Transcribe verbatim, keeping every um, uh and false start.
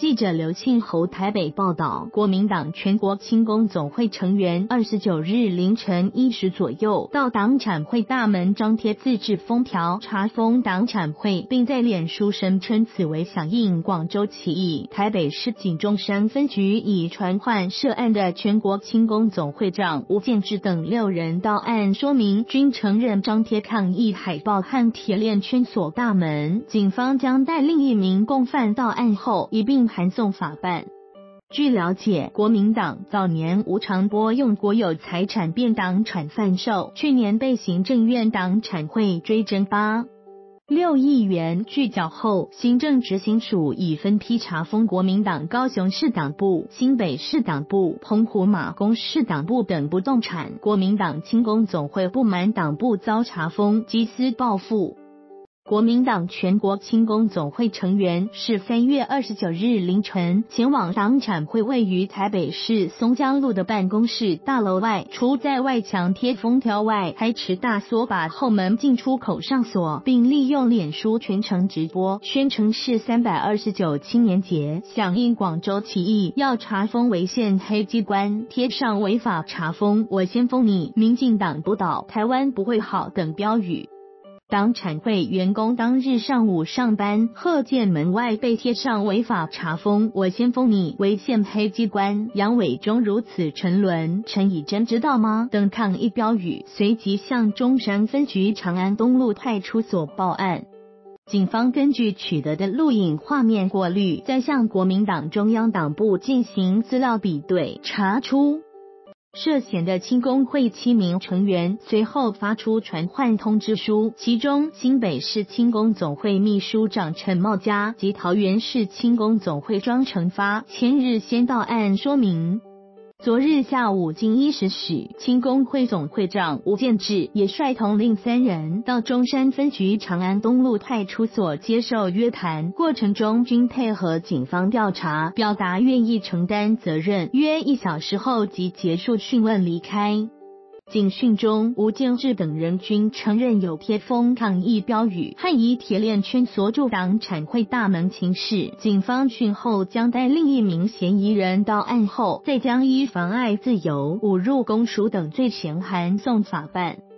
记者刘庆侯台北报道，国民党全国青工总会成员二十九日凌晨一时左右到党产会大门张贴自制封条查封党产会，并在脸书声称此为响应广州起义。台北市警中山分局以传唤涉案的全国青工总会长吴建志等六人到案说明，均承认张贴抗议海报和铁链圈锁大门。警方将带另一名共犯到案后一并函送法办。据了解，国民党早年无偿拨用国有财产变党产贩售，去年被行政院党产会追征八六亿元拒缴后，行政执行署已分批查封国民党高雄市党部、新北市党部、澎湖马公市党部等不动产。国民党青工总会不满党部遭查封，集思报复。国民党全国青工总会成员是三月二十九日凌晨前往党产会位于台北市松江路的办公室大楼外，除在外墙贴封条外，还持大锁把后门进出口上锁，并利用脸书全程直播，宣称是三百二十九青年节响应广州起义，要查封违宪黑机关，贴上违法查封我先封你，民进党不倒台湾不会好等标语。党产会员工当日上午上班，贺见门外被贴上违法查封我先封你违宪黑机关，杨伟忠如此沉沦，陈以真知道吗等抗议标语，随即向中山分局长安东路派出所报案。警方根据取得的录影画面过滤，再向国民党中央党部进行资料比对，查出涉嫌的青工会七名成员随后发出传唤通知书，其中新北市青工总会秘书长陈茂嘉及桃园市青工总会庄成发前日先到案说明。昨日下午近一时许，青工会总会长吴建志也率同另三人到中山分局长安东路派出所接受约谈，过程中均配合警方调查，表达愿意承担责任。约一小时后即结束讯问离开。警讯中，吴建志等人均承认有贴封抗议标语和以铁链圈锁住党产会大门情事。警方讯后将带另一名嫌疑人到案后，再将依妨碍自由、侮辱公署等罪嫌函送法办。